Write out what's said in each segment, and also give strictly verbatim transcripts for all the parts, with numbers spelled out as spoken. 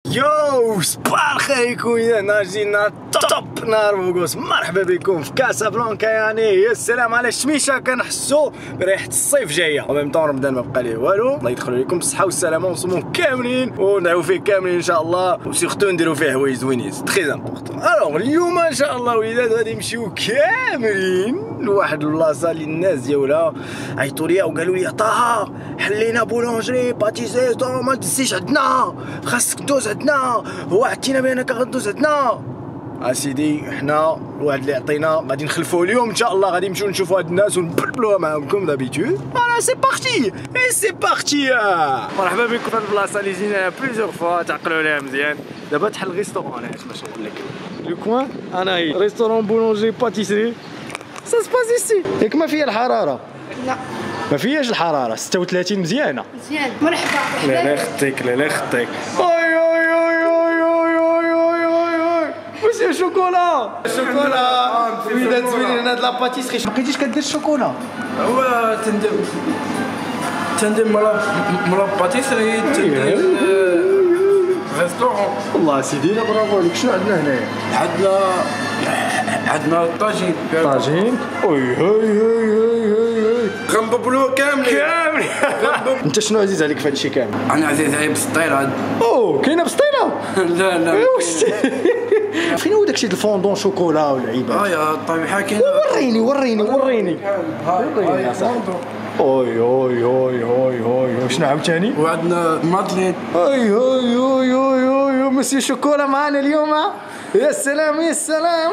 يو صباح الخير خويا، نهار جينا توب نهار بوكوس. مرحبا بكم في كاسابلانكا. يعني يا سلام على الشميشه، كنحسوا بريحه الصيف جايه وميم طون رمضان ما بقى ليه والو. الله يدخل عليكم بالصحه والسلامه ونصوموا كاملين وندعوا فيه كاملين ان شاء الله، وسيرتو نديروا فيه حوايج زوينين تري امبورطون. الوغ اليوم ان شاء الله وليدات غادي نمشيو كاملين لواحد البلاصه اللي الناس ديالها عيطوا لي وقالوا لي طه حلينا بولونجري باتيسي ما تدزيش عندنا، خاصك دوز عندنا، هو عدتينا بانك غدوز عندنا. اسيدي حنا الواحد اللي عطينا غادي نخلفوه اليوم ان شاء الله، غادي نمشيو نشوفوا هاد الناس ونبلبلوها معاهم كوم دابيتود. فوالا سي بارتي اي سي بارتي. مرحبا بكم في هاد البلاصه اللي جينا بليزيور فوا، تعقلوا عليها مزيان. دابا تحل ريستورون هنا باش نقول لك لو كوان انا هي ريستورون بولونجي باتيسري سا سباس ايسي. ياك ما فيها الحراره؟ لا ما فيهاش الحراره. ستة وثلاثين مزيانه مزيان. مرحبا. لا لا خطيك لا لا خطيك. اي اي اي اي اي اي اي مسيو شوكولا شوكولا وليدات زوينين. هاد لاباتيسري ما بقيتيش كدير الشوكولا؟ هو تندير تندير مالا مالا باتيسري تندير ريستورون. والله سيدي برافو عليك. شنو عندنا هنايا؟ عندنا عندنا طاجين طاجين. اي هاي هاي هاي هاي غنببلو كاملين كاملين. انت شنو عزيز عليك في هادشي كامل؟ انا عزيز علي بالسطيله. اوه كاينه بسطيله؟ لا لا واش فين هو داكشي د الفوندون شوكولا والعيبات؟ ها يا الطبيعه كاينه. وريني وريني وريني وريني يا صاحبي. اوي اوي اوي اوي اوي شنو عاوتاني؟ وعندنا مادلين. اي اوي اوي اوي اوي مسيو شوكولا معانا اليوم. يا سلام يا سلام.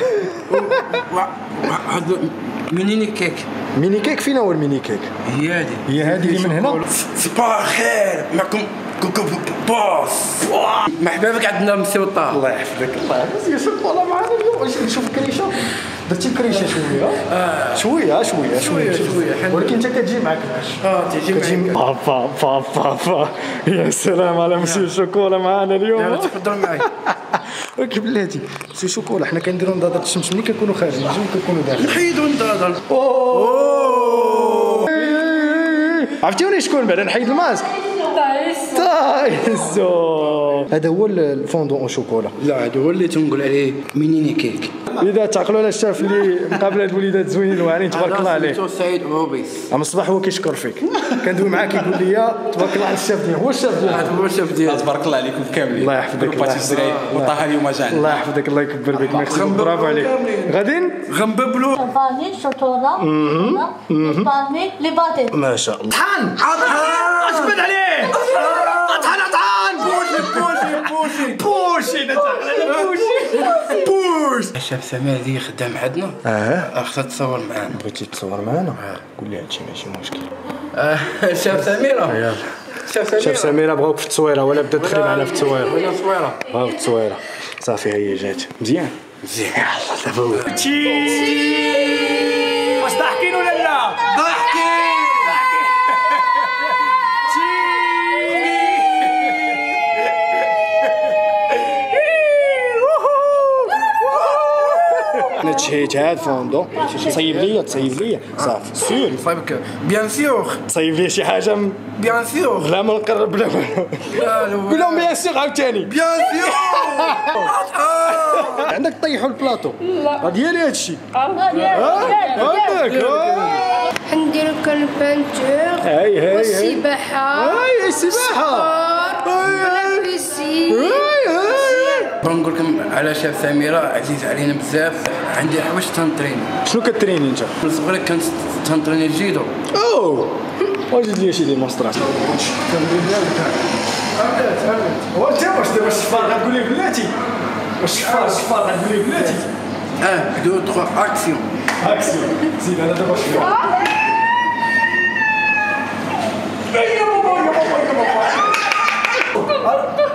واحد ميني كيك. ميني كيك؟ فين هو الميني كيك؟ هي هادي هي هادي اللي من هنا. صباح الخير معكم كوكو بوس. مرحبا بك عندنا مسيو طه. الله يحفظك. الله يحفظك. شوكولا معانا اليوم. واش نشوف الكريشه؟ درتي الكريشه شويه؟ اه شويه شويه شويه شويه، ولكن انت كتجي معاك الكرش. اه تيجي معاك. بابا بابا بابا. يا سلام على مسيو شوكولا معانا اليوم. يلا تفضل معايا. ولكن بلاتي مسيو شوكولا حنا كنديرو نضاضر الشمس ملي كنكونوا خارجين ماشي ملي كنكونوا داخل. نحيدو نضاضر. اوه عرفتوني شكون بعدا نحيد الماسك؟ تايسو. هذا هو الفوندون او شوكولا. لا هذا هو اللي تنقول عليه مينيني كيك. اذا تعقلوا على الشاف اللي مقابل هاد الوليدات زوينين واعرين تبارك الله عليه. سميتو سعيد عوبيس. عم الصباح هو كيشكر فيك. كندوي معاه كيقول لي تبارك الله على الشاف ديالو. هو الشاف ديالو. هذا هو الشاف ديالو. تبارك الله عليكم كاملين. الله يحفظك. الله يحفظك. وطه اليوم جانا. الله يحفظك. الله يكبر بك. ميرسي برافو عليك. غادي غنببلو فاني شوكولا فاني لي باتي. ما شاء الله. طحن طحن اجبد عليه. طحن طحن بوشي بوشي بوشي بوشي بوشي بوش. الشيف سمير ذي خدام عندنا. اه خصها تصور معانا. بغيتي تصور معانا؟ قول لي هادشي ماشي مشكل. الشيف سميره. يلا شاف سميره. شاف سميره بغاوك في التصويره ولا بدا تدخلي معنا في التصويره؟ وين التصويره؟ ها في التصويره صافي هي جات مزيان مزيان. يلا دابا هو واش ضاحكين ولا لا؟ ضاحكين. انا تشهيت هاد فوندون. تصيب ليا تصيب ليا صافي سير صايبك بيان سيغ. تصيب ليا شي حاجه م... بيان سيغ. لا ما نقرب لا قول لهم بيان سيغ عاوتاني بيان سيغ. عندك طيحوا البلاطو. لا ديالي هادشي. عندك نديرو كالبانتور هاي هاي والسباحه. هاي السباحه. هاي هاي بنقول لكم على شاف سميره عزيز علينا بزاف. عندي حوايج تنطريني. شنو كتريني انت؟ من صغري كنت تنطريني الجيدو. اوه واجد لي شي ديمونستراسيون. هو انت واش دابا الشفار غتقول لي بلاتي؟ واش الشفار الشفار غتقول لي بلاتي؟ اه دو تخوا اكسيون. اكسيون زيد انا دابا شفار. يا بابا يا بابا يا بابا.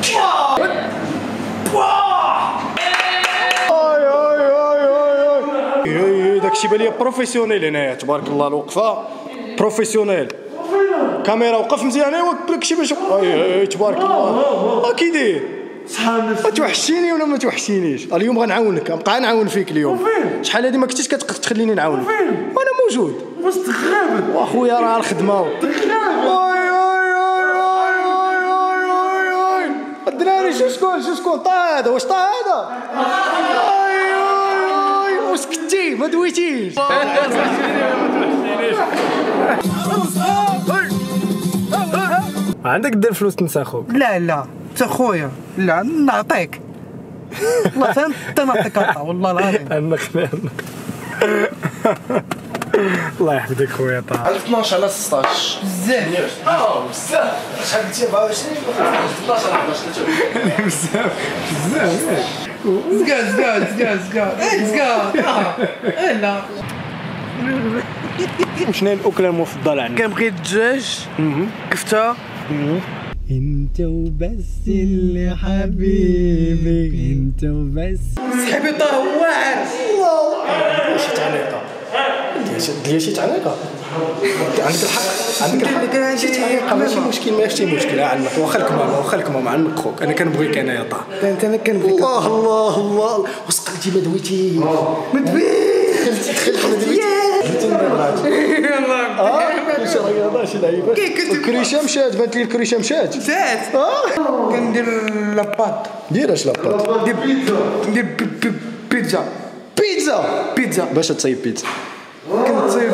داكشي بان ليا بروفيسيونيل هنايا تبارك الله. الوقفه بروفيسيونيل. كاميرا وقف مزيان ايوا داكشي باش اي اي تبارك الله. ها كي داير؟ ما توحشيني ولا ما توحشينيش؟ اليوم غنعاونك نبقى نعاون فيك اليوم. شحال هادي ما كنتيش كتخليني نعاونك وانا موجود. واش تخرب واخويا راه الخدمه. الدراري شو شكون شو شكون طا هذا واش طا هذا اي اي وسكتي ما دويتيش عندك دير فلوس تنسى خوك لا لا انت خويا لا نعطيك والله فهمت انت نعطيك والله العظيم انك الله يحفظك خويا طه اثنا عشر على ستطاش بزاف اه بزاف شحال قلتي أربعة وعشرين اثنا عشر أربعة عشر بزاف بزاف زكا زكا زكا زكا زكا لا شنو الاكله المفضله عندك؟ كنبغي الدجاج كفته انت وبس اللي حبيبي انت وبس صاحبي طه هو عارف شي تعليقه دير شي تعليقه عندك الحق عندك الحق شي تعليقه ماشي مشكل ماشي مشكل عنك واخا لك ماما واخا لك ماما عنك خوك انا كنبغيك انا يا طه انت انا كنبغيك الله الله الله وسقلتي ما دويتي ما تبيش دخلت ما دويتي جبتي المبرات يلاه اه شي رياضه شي لعيبه الكريشه مشات بانت لي الكريشه مشات زاد اه كندير لاباط دير اش لاباط ندير ندير بيتزا بيتزا بيتزا باش تصايب بيتزا كنصيب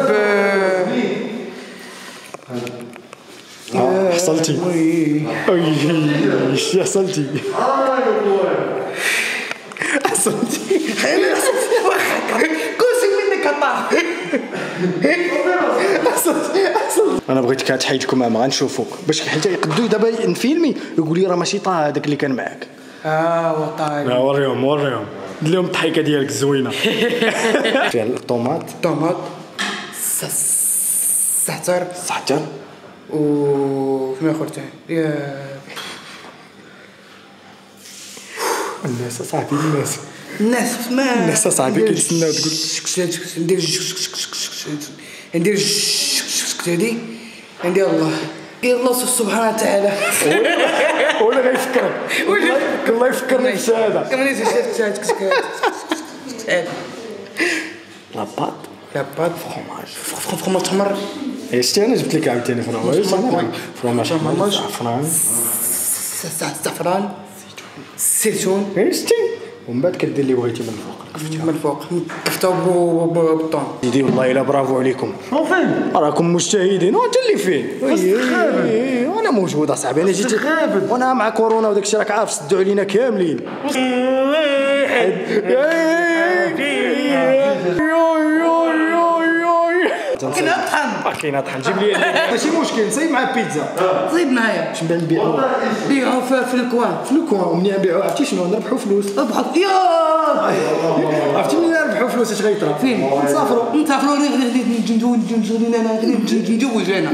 اه حصلتي اي شي حصلتي حصلتي كوسي منك الطه انا بغيتك تحيدكم ماما غنشوفوك باش حيت يقدو دابا نفيلمي يقول لي راه ماشي طه هذاك اللي كان معاك اه وطاي لا وريهم وريهم دير لهم الضحكه ديالك الزوينه فيها الطوماط طوماط الزعتر الزعتر و فما اخر تاعي يا الناس صاحبي الناس الناس ما الناس صاحبي كيتسناو تقول ندير ندير هادي ندير الله دير الله سبحانه وتعالى ولا غيفكرك الله يفكرني بالشهاده كما نسيت لاباط لاباط فروماج فخماج تحمر اي شتي انا جبت لك عاوتاني فروماج فروماج فروماج زعفران زعفران الزيتون اي شتي ومن بعد كدير اللي بغيتي من فوق من الفوق كفته بالطون سيدي والله الا برافو عليكم راكم مجتهدين وانت اللي فين وانا موجود اصاحبي انا جيت وانا مع كورونا وداك الشيء راك عارف سدوا علينا كاملين كاين طحن كاين طحن جيب لي ماشي مشكل نصايب مع البيتزا زيد معايا باش نبيعو بيعوا في الكوان في الكوان ومنين نبيعو عرفتي شنو نربحو فلوس اضحك يا عرفتي منين نربحو فلوس اش غيطرا فين نسافروا نسافروا نتزوج انا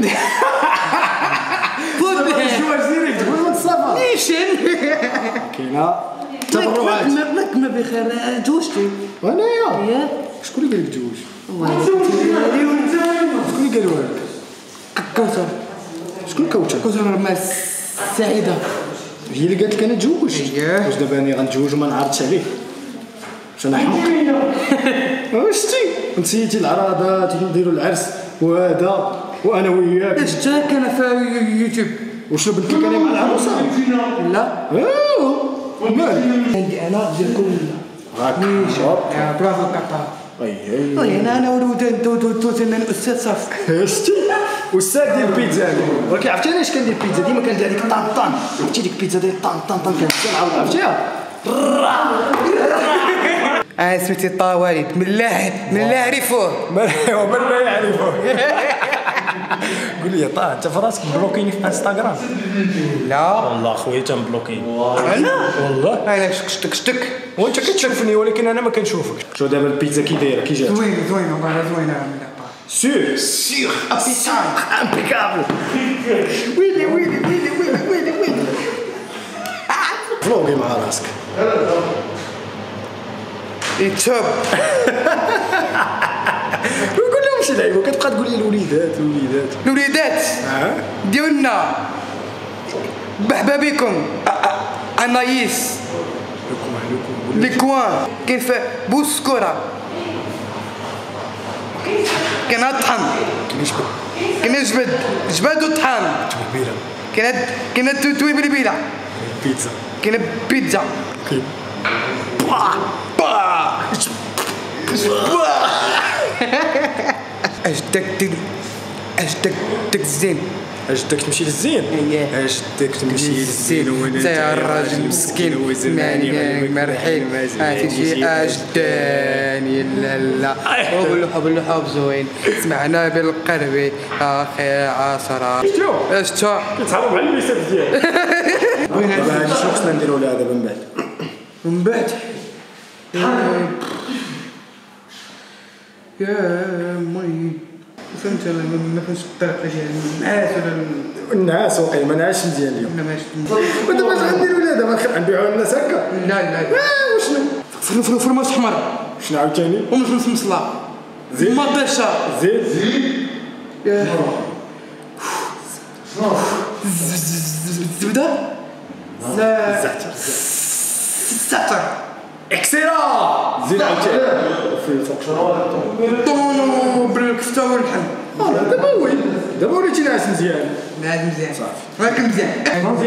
فوت الزواج ديريكت قبل ما تسافر نيشن كاينه تبرعات لك ما بخير توشتي وانايا يا شكون اللي قال لك تزوج شكون شكون اللي قالوا لك كوثر شكون كوثر كوثر ما سعيده هي اللي قالت لك انا تزوج واش دابا انا غنتزوج وما نعرضش عليه واش انا حمق شتي نسيتي العراضات نديروا العرس وهذا وانا وياك اش كان في يوتيوب وشنو بنت لك انا مع العروسه لا اه مال عندي انا ديال كل راك يا برافو كاطا اي اي انا انا ولود توت انا الاستاذ صافي شتي استاذ ديال البيتزا ولكن عرفتي علاش كندير البيتزا ديما كندير هذيك طان طان عرفتي ديك البيتزا ديال طان طان طان كنعاود عرفتيها انا سميتي طه والد من الله من الله عرفوه ومن لا يعرفه قول لي طه انت في راسك بلوكيني في انستغرام لا والله خويا تنبلوكيني انا والله انا شتك شتك وانت كتشوفني ولكن انا ما كنشوفك شو دابا البيتزا كي دايره كي جات زوينه زوينه والله زوينه سير سيغ ابيسان امبيكابل ويلي ويلي ويلي ويلي ويلي ويلي فلوقي مع راسك يتوب وقول لهم شي لعيبه كتبقى تقول لي الوليدات الوليدات الوليدات ديالنا بحبابيكم انايس لكوان كاين في بوسكوره كاين الطحن كاين الجبد جبد وطحن كاين كاين توي بلبيله بيتزا كاينه بيتزا با با اش داك ديك اش داك داك الزين اش بدك تمشي للزين؟ اييه. اش بدك تمشي للزين وانت يا الراجل مسكين وزماني مرحيل هاتي شي اجداني لا لا حب له حب له حب زوين سمعنا بالقربي اخي عصرة شتو؟ اش تا كيتهرب على الميساج ديالك دابا هادشي شنو خصنا نديرو لها دابا من بعد؟ من بعد يا مي فهمت انا ما كنتش بالطريقه ديال الناس ولا الناس واقيلا ما نعاش مزيان اليوم انا ماشي ودابا اش غنديرو لها دابا غنبيعوها للناس هكا؟ لا لا اه وشنو؟ فرو فرو فرماج حمر شنو عاوتاني؟ ومش مصلى زيد. مطيشه زيد زيد الزبده لا زعتر الزعتر اكسيرا زيد عاوتاني في الفوق طونو بالكفته واللحم اه لا دابا وين دابا وليتي ناعس مزيان لا مزيان راك مزيان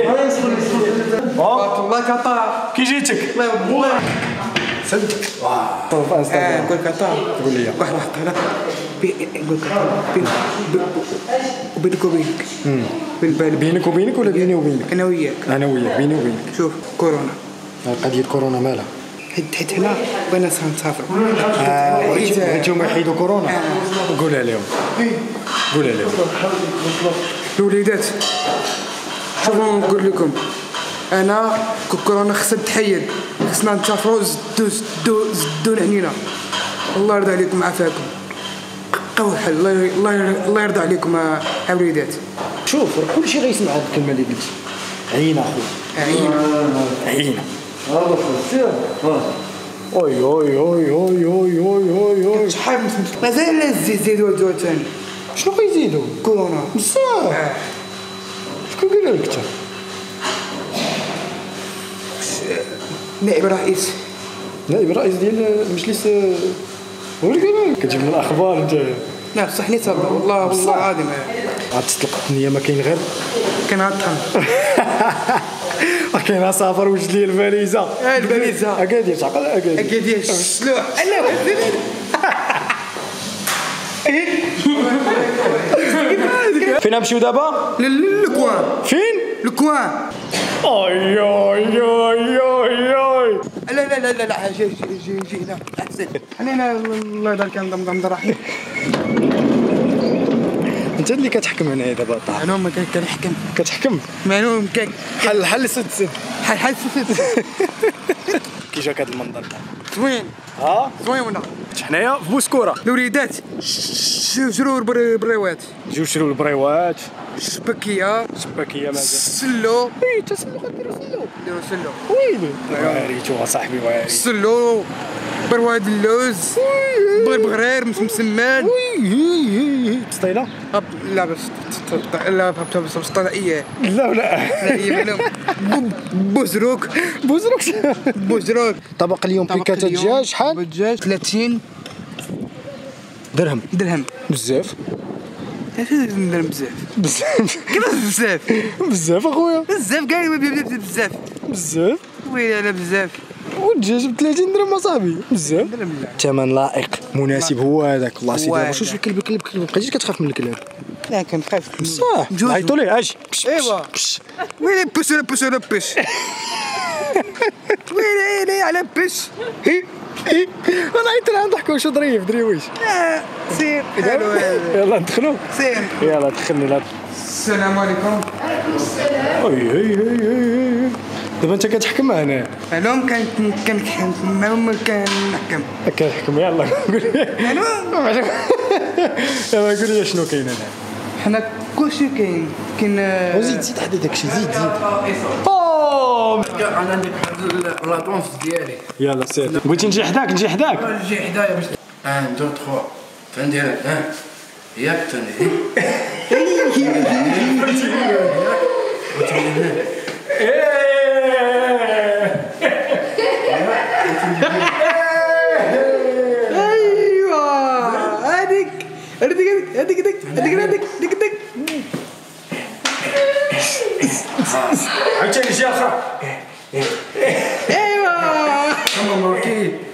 بارك الله كطا كي جيتك الله والله سد واه في انستغرام نقول كطا قول لي واحد واحد هذا نقول كطا وبينك وبينك بالبال بينك وبينك ولا بيني وبينك؟ انا وياك انا وياك بيني وبينك شوف كورونا قضية كورونا مالها؟ حيت حيت هنا بغينا نسافروا اه انتم يحيدوا كورونا قولها لهم قولها لهم الوليدات شوفوا نقول لكم انا كورونا خصها تحيد خصنا نسافروا زدوا زدوا زدوا لعنينا الله يرضى عليكم عافاكم قوي حل الله الله الله يرضى عليكم يا وليدات شوف راه كلشي غيسمع هاد الكلمة اللي قلتي عينا اخويا عينا عينا اوي اوي اوي اوي اوي اوي اوي اوي شحال مازال الزيت زيدوا زيدوا ثاني شنو غيزيدوا؟ كورونا بزاف شكون قال لك انت؟ نائب رئيس نائب الرئيس ديال المجلس هو اللي قال لك كتجيب من الاخبار انت لا بصح نيت والله والله العظيم غتطلق الدنيا ما كاين غير كنعطهم كاين سافر وجد لي الفاليزه اه الباليزه اكادير تعقل اكادير اكادير السلوح فين نمشيو دابا؟ للكوان فين؟ الكوان اي اي اي اي اي لا لا لا لا لا جي جي جي هنا احسن انا الله يدار كان ضم راحي انت اللي كتحكم هنايا دابا طاح انا ما كنحكم كتحكم معلوم كاك حل حل سد سد حل حل كي جاك هذا المنظر زوين ها زوين ولا حنايا في بوسكوره الوليدات شرور بريوات جيو شرو البريوات شبكيه شباكيه مازال سلو اي تسلو غديرو سلو ديروا سلو ويلي واريتو صاحبي واري سلو برواد اللوز بغرير مسماد بسطيله لا بس لا بس بسطائيه لا ولا لا هي معلوم بوزروك بوزروك بوزروك طبق اليوم بيكاتا دجاج شحال؟ دجاج ثلاثين درهم درهم بزاف علاش درهم بزاف بزاف كيفاش بزاف بزاف اخويا بزاف كاع بزاف بزاف ويلي على بزاف والدجاج ب ثلاثين درهم اصاحبي بزاف درهم لا ثمن لائق مناسب هو هذاك الله سيدي هذا. واش الكلب الكلب الكلب بقيتي كتخاف من الكلاب لا كنخاف صح جوج. عيطوا ليه اجي بش، بش، ايوا. بش. ويلي بوس ولا بوس ولا بوس ويلي على بوس هي هي انا عيطت لها نضحكوا شو ظريف دريويش لا سير حلو هذا. يلا ندخلوا سير يلا دخلني لا السلام عليكم اي هي هي هي دابا انت كتحكم معنا معلوم كان كان معلوم كنحكم كنحكم يلا قول لي معلوم يلا قول لي شنو كاين هنا حنا كلشي كاين كاين زيد زيد حدا داكشي زيد زيد انا عندك واحد لاطونس ديالي يلا سير بغيتي نجي حداك نجي حداك نجي حدايا باش ان دو تخوا تندير ها ياك تندير ايوا هذيك هذيك هذيك هذيك هذيك هذيك هذيك عاوتاني جي اخرى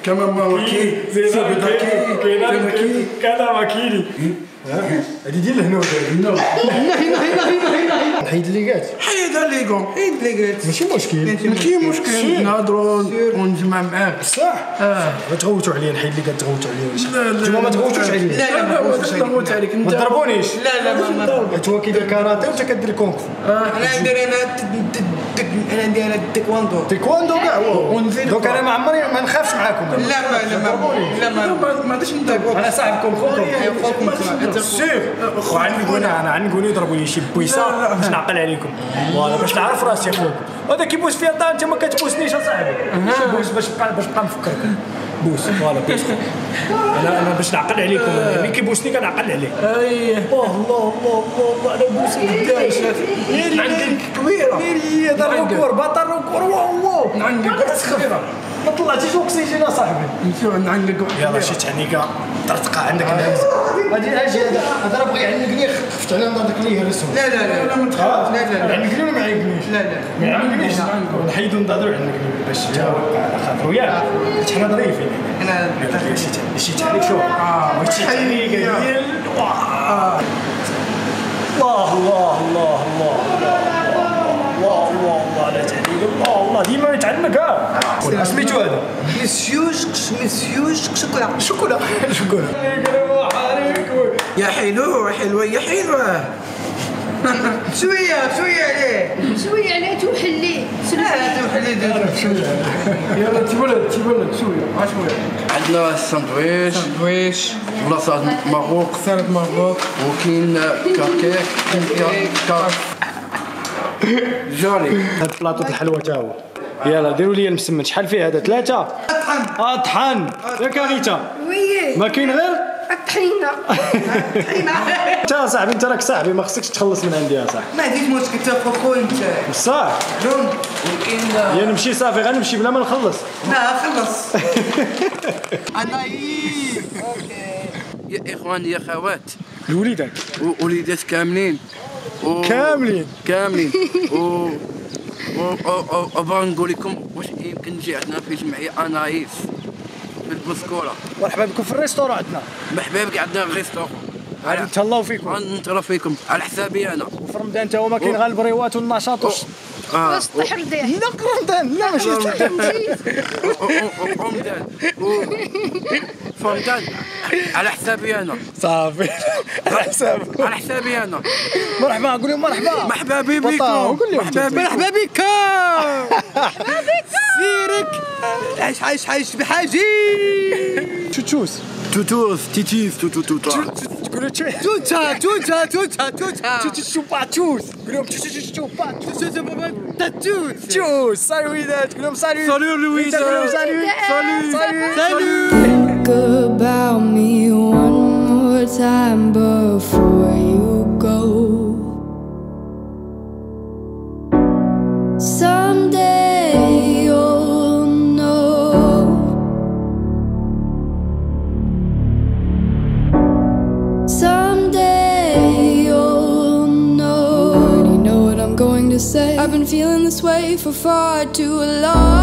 كمان ما وكيل زين كاين كذا وكيلي هادي ديال الهنود الهنود هنا هنا هنا هنا هنا نحيد الليغات حيد الليغو حيد الليغات ماشي مشكل ماشي مشكل نهضروا ونجمع معاك صح اه ما تغوتوا عليا نحيد الليغات تغوتوا عليا نتوما ما تغوتوش عليا لا لا ما تغوت عليك ما تضربونيش لا لا ما حيت هو كيدير كاراتيه وانت كدير كونغ فو انا ندير انا انا ندير انا التايكواندو تايكواندو كاع هو دونك انا ما عمري ما نخافش معاكم لا ما لا ما لا ما ما غاديش نضربوك انا صاحب كونغ فو سير وعندي نقولها انا عندي نقول يضربوا لي شي بويسه باش نعقل عليكم فوالا باش نعرف راسي اخوك هذا كيبوس فيا الدار انت ما كتبوسنيش اصاحبي بوس باش بقى باش بقى نفكرك بوس فوالا بوس انا انا باش نعقل عليكم اللي كيبوسني كنعقل عليه اي الله الله الله الله انا بوس قداش عندك كبيره هي ضربوا كور باطر كور واو واو عندك صغيره ما طلعتيش اكسجين اصاحبي نمشيو عندك يلاه شي تعنيقه طرطقه عندك غادي اجي هذا راه بغى يعنقني خفت على نضرك ليه الرسم لا لا لا لا ما تخافش لا لا يعنقني ولا ما يعنقنيش لا لا ما يعنقنيش نحيدو نضرب يعنقني باش تجاوب على خاطر وياك حيت حنا ظريفين انا شي تعليق شوف اه شي تعليق ديال الله الله الله الله الله الله الله لا تعليق الله الله ديما يتعلق ها سميتو هذا مسيوش مسيوش شكرا شكرا شكرا يا حلو حلوه يا حلوه شويه شويه عليه شويه عليه توحلي لا توحلي شويه يلا تبلد تبلد شويه ها شويه عندنا الساندويش ساندويش بلاصه مبروك سالاد مبروك وكاين كاكيك كاين كاك جولي هاد بلاطو الحلوى تا هو يلا ديروا لي المسمن شحال فيه هذا ثلاثه طحن اه طحن يا كاريتا وي ما كاين غير الطحينه طحينه انت صاحبي انت راك صاحبي ما خصكش تخلص من عندي يا صاحبي ما عنديش مشكل تا خويا انت بصح لون وكاين يا نمشي صافي غنمشي بلا ما نخلص لا خلص انا يا اخواني يا خوات الوليدات وليدات كاملين و... كاملين كاملين و وبغا نقول لكم واش يمكن نجي عندنا في جمعيه انايس في المذكوره. مرحبا بكم في الريستورون عندنا. مرحبا بك عندنا الريستورون. نتهلاو فيكم. نتهلاو فيكم على حسابي انا. وفي رمضان تا هو ما كاين غير البريوات والنشاط وش. اه وسط حردان. لا رمضان لا ماشي رمضان. رمضان على حسابي انا. صافي على حسابك. على حسابي انا. مرحبا قول لهم مرحبا. مرحبا بكم. مرحبا مرحبا بك. مرحبا بك. سيرك. عايش عايش عايش بحاجي. توتوس. توتوس تيتيس توتو توتا. تقولوا توتا توتا توتا توتا. توتو باتوس. قول لهم توتو باتوس. توس. سالويدات قول لهم سالو. سالو لويزا. سالو. سالو. سالو. Think about me one more time before you go. Someday you'll know. Someday you'll know. You already know what I'm going to say. I've been feeling this way for far too long.